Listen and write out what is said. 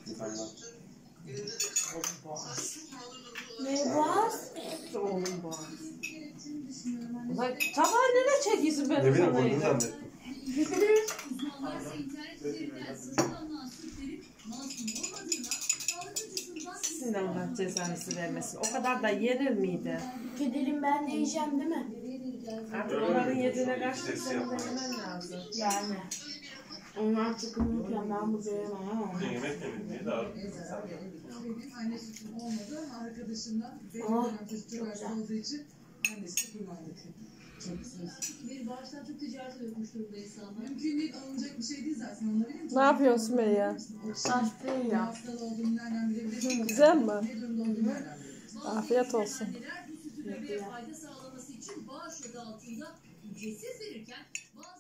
Ne boğaz? Oğlum boğaz. Ulan tabağı nereye çekiyorsun ben? Ne bileyim koydum zannettim. Sizin Allah cezanızı vermesin. O kadar da yenir miydi? Kedilim ben de yiyeceğim değil mi? Artık onların yediğine karşı senin de yemen lazım. Yani. Onlar çıkınırken ben bu yiyemem ama. Yemek yemedim. Niye daha? Anne sütü olmadı ama arkadaşından Çok güzel. olduğu için annesi kullandı. Çok güzel. Bir bağıştan çok ticaret yapmış durumda insanlar. Mümkün değil, alınacak bir şey değil zaten, anlabilir misin? Ne yapıyorsun Sümeyye? Hastayım ya. Hastalı olduğunu nereden bilebilirsin? Güzel mi? Ne durumda olduğunu nereden bilebilirsin? Afiyet olsun. Anneler bu sütü bebeğe fayda sağlaması için bağış adı altında ücretsiz verirken bazı